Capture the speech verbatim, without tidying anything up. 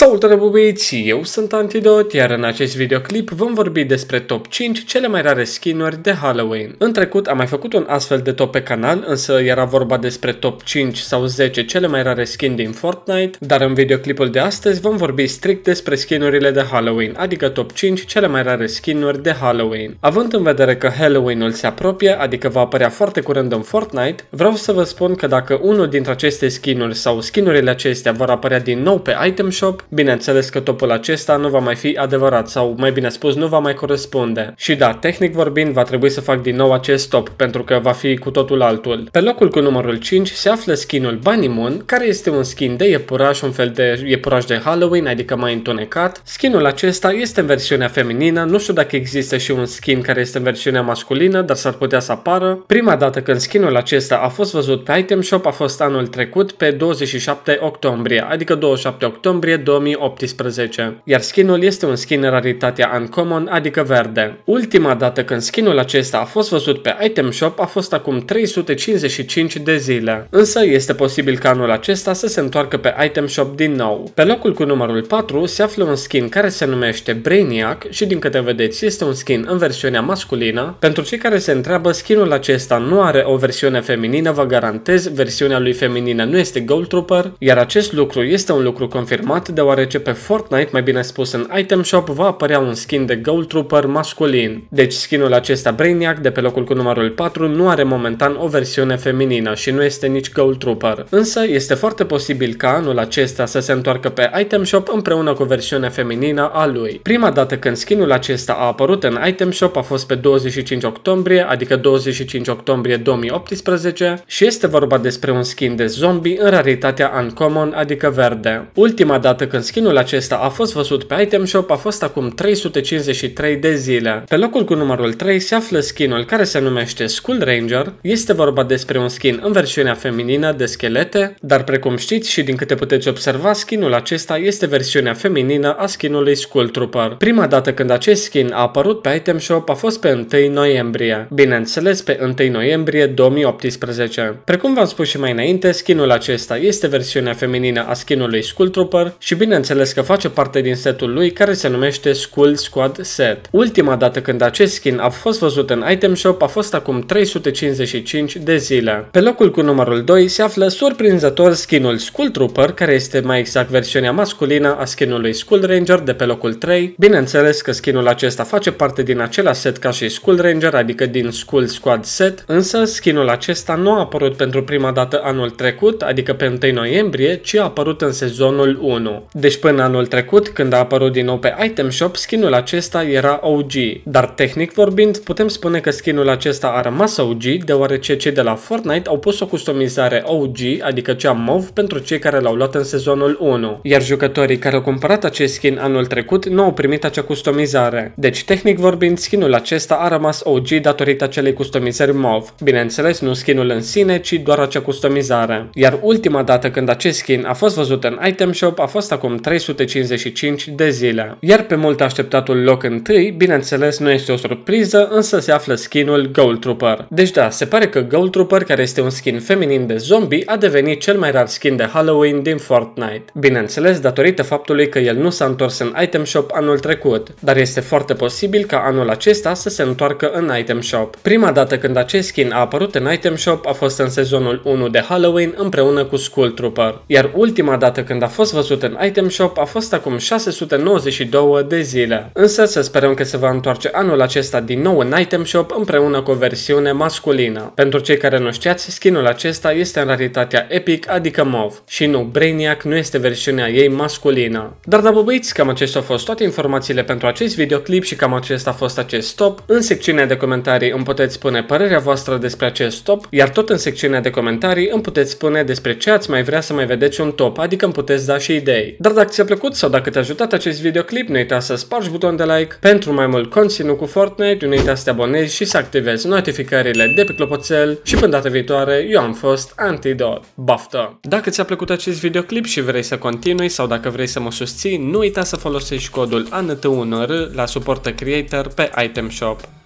Salutare băieți, eu sunt Antidot, iar în acest videoclip vom vorbi despre top cinci cele mai rare skinuri de Halloween. În trecut am mai făcut un astfel de top pe canal, însă era vorba despre top cinci sau zece cele mai rare skin din Fortnite, dar în videoclipul de astăzi vom vorbi strict despre skinurile de Halloween, adică top cinci cele mai rare skinuri de Halloween. Având în vedere că Halloween-ul se apropie, adică va apărea foarte curând în Fortnite, vreau să vă spun că dacă unul dintre aceste skinuri sau skinurile acestea vor apărea din nou pe Item Shop, bineînțeles că topul acesta nu va mai fi adevărat sau, mai bine spus, nu va mai corespunde. Și da, tehnic vorbind, va trebui să fac din nou acest top, pentru că va fi cu totul altul. Pe locul cu numărul cinci se află skinul Bunny Moon, care este un skin de iepuraș, un fel de iepuraș de Halloween, adică mai întunecat. Skinul acesta este în versiunea feminină, nu știu dacă există și un skin care este în versiunea masculină, dar s-ar putea să apară. Prima dată când skinul acesta a fost văzut pe Item Shop a fost anul trecut, pe douăzeci și șapte octombrie, adică douăzeci și șapte octombrie două mii optsprezece, iar skinul este un skin raritatea Uncommon, adică verde. Ultima dată când skinul acesta a fost văzut pe Item Shop a fost acum trei sute cincizeci și cinci de zile, însă este posibil ca anul acesta să se întoarcă pe Item Shop din nou. Pe locul cu numărul patru se află un skin care se numește Brainiac și, din câte vedeți, este un skin în versiunea masculină. Pentru cei care se întreabă, skinul acesta nu are o versiune feminină, vă garantez, versiunea lui feminină nu este Gold Trooper, iar acest lucru este un lucru confirmat deoarece pe Fortnite, mai bine spus în Item Shop, va apărea un skin de Gold Trooper masculin. Deci skinul acesta Brainiac de pe locul cu numărul patru nu are momentan o versiune feminină și nu este nici Gold Trooper. Însă este foarte posibil ca anul acesta să se întoarcă pe Item Shop împreună cu versiunea feminină a lui. Prima dată când skinul acesta a apărut în Item Shop a fost pe douăzeci și cinci octombrie, adică douăzeci și cinci octombrie două mii optsprezece, și este vorba despre un skin de zombie în raritatea Uncommon, adică verde. Ultima dată când skinul acesta a fost văzut pe Item Shop a fost acum trei sute cincizeci și trei de zile. Pe locul cu numărul trei se află skinul care se numește Skull Ranger. Este vorba despre un skin în versiunea feminină de schelete, dar precum știți și din câte puteți observa, skinul acesta este versiunea feminină a skinului Skull Trooper. Prima dată când acest skin a apărut pe Item Shop a fost pe întâi noiembrie. Bineînțeles, pe întâi noiembrie două mii optsprezece. Precum v-am spus și mai înainte, skinul acesta este versiunea feminină a skinului Skull Trooper și bineînțeles că face parte din setul lui care se numește Skull Squad Set. Ultima dată când acest skin a fost văzut în Item Shop a fost acum trei sute cincizeci și cinci de zile. Pe locul cu numărul doi se află surprinzător skinul Skull Trooper, care este mai exact versiunea masculină a skinului Skull Ranger de pe locul trei. Bineînțeles că skinul acesta face parte din același set ca și Skull Ranger, adică din Skull Squad Set, însă skinul acesta nu a apărut pentru prima dată anul trecut, adică pe întâi noiembrie, ci a apărut în sezonul unu. Deci până anul trecut, când a apărut din nou pe Item Shop, skinul acesta era O G. Dar tehnic vorbind, putem spune că skinul acesta a rămas O G, deoarece cei de la Fortnite au pus o customizare O G, adică cea mov, pentru cei care l-au luat în sezonul unu. Iar jucătorii care au cumpărat acest skin anul trecut nu au primit acea customizare. Deci tehnic vorbind, skinul acesta a rămas O G datorită acelei customizări mov. Bineînțeles, nu skinul în sine, ci doar acea customizare. Iar ultima dată când acest skin a fost văzut în Item Shop a fost acum trei sute cincizeci și cinci de zile. Iar pe mult așteptatul loc întâi, bineînțeles nu este o surpriză, însă se află skinul Gold Trooper. Deci da, se pare că Gold Trooper, care este un skin feminin de zombie, a devenit cel mai rar skin de Halloween din Fortnite. Bineînțeles, datorită faptului că el nu s-a întors în Item Shop anul trecut, dar este foarte posibil ca anul acesta să se întoarcă în Item Shop. Prima dată când acest skin a apărut în Item Shop a fost în sezonul unu de Halloween împreună cu Skull Trooper. Iar ultima dată când a fost văzut în Item Shop a fost acum șase sute nouăzeci și doi de zile. Însă să sperăm că se va întoarce anul acesta din nou în Item Shop împreună cu o versiune masculină. Pentru cei care nu știați, skinul acesta este în raritatea Epic, adică mov. Și nu, Brainiac nu este versiunea ei masculină. Dar da, băbăiți, cam acestea au fost toate informațiile pentru acest videoclip și cam acesta a fost acest top. În secțiunea de comentarii îmi puteți spune părerea voastră despre acest top, iar tot în secțiunea de comentarii îmi puteți spune despre ce ați mai vrea să mai vedeți un top, adică îmi puteți da și idei. Dar dacă ți-a plăcut sau dacă te-a ajutat acest videoclip, nu uita să spargi butonul de like pentru mai mult conținut cu Fortnite, nu uita să te abonezi și să activezi notificările de pe clopoțel și până data viitoare, eu am fost Antidot. Baftă! Dacă ți-a plăcut acest videoclip și vrei să continui sau dacă vrei să mă susții, nu uita să folosești codul A N T unu R la Supporter Creator pe Item Shop.